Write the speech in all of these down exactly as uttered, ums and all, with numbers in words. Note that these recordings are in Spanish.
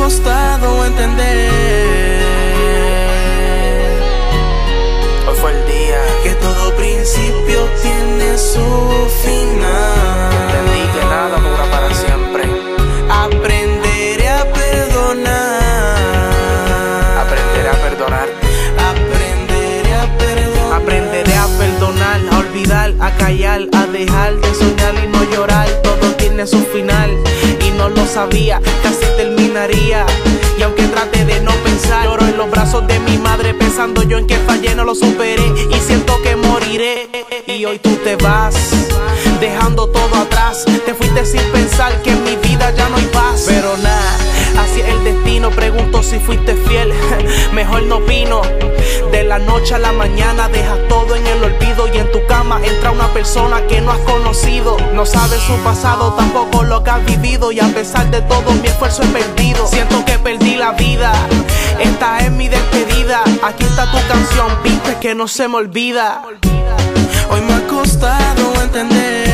costado entender. Hoy fue el día que todo principio tiene su final. Entendí que nada dura para siempre. Aprenderé a perdonar. Aprenderé a perdonar. Aprenderé a perdonar. Aprenderé a perdonar, a olvidar, a callar, a dejar de soñar y no llorar. Todo tiene su final y no lo sabía, casi terminaría. Y aunque trate de no pensar, lloro en los brazos de mi madre pensando yo en que fallé, no lo superé y siento que moriré. Y hoy tú te vas, dejando todo atrás. Te fuiste sin pensar que en mi vida ya no hay paz. Pero nada, así es el destino. Pregunto si fuiste fiel, mejor no opino. De la noche a la mañana dejas todo en el olvido y en tu cama entra una persona que no has conocido. No sabes su pasado, tampoco lo que has vivido, y a pesar de todo mi esfuerzo he perdido. Siento que perdí la vida, esta es mi despedida. Aquí está tu canción, viste que no se me olvida. Hoy me ha costado entender.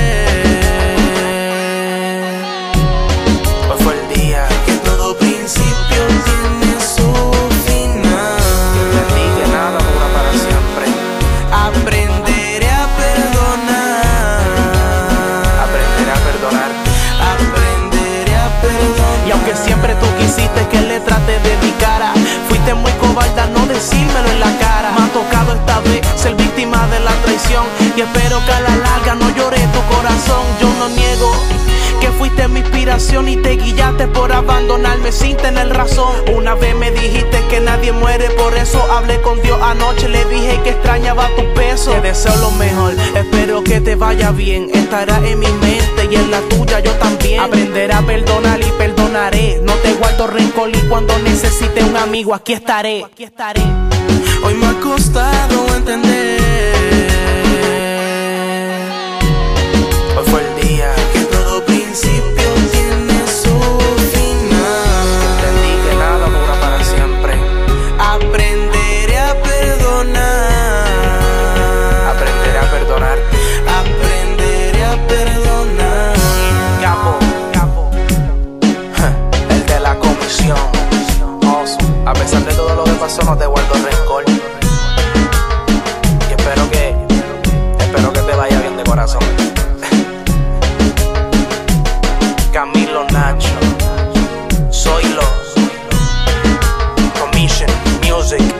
Hoy fue el día que todo principio tiene su final. Entendí que nada dura para siempre. Aprenderé a perdonar. Aprenderé a perdonar. Aprenderé a perdonar. Y aunque siempre tú quisiste que le trate de dedicara, fuiste muy cobarde a no decírmelo en la cara. Me ha tocado esta vez ser víctima de la traición y espero que a la larga no llore tu corazón. Yo no niego que fuiste mi inspiración y te guiaste por abandonarme sin tener razón. Una vez me dijiste que nadie muere, por eso hablé con Dios anoche. Le dije que extrañaba tu peso. Te deseo lo mejor, espero que te vaya bien. Estará en mi mente y en la tuya yo también. Aprenderé a perdonar y perdonaré. No te guardo rencor y cuando necesite un amigo aquí estaré. Aquí estaré. Hoy me ha costado entender. Hoy fue el día que todo principio tiene su final. Entendí que nada dura para siempre. Aprenderé a perdonar. Aprenderé a perdonar. Aprenderé a perdonar. Capo, capo, el de la comisión. Oso. A pesar de todo lo que pasó, no te guardo rencor. Y espero que, espero que te vaya bien de corazón. Camilo Nacho, soy lo Commission Music.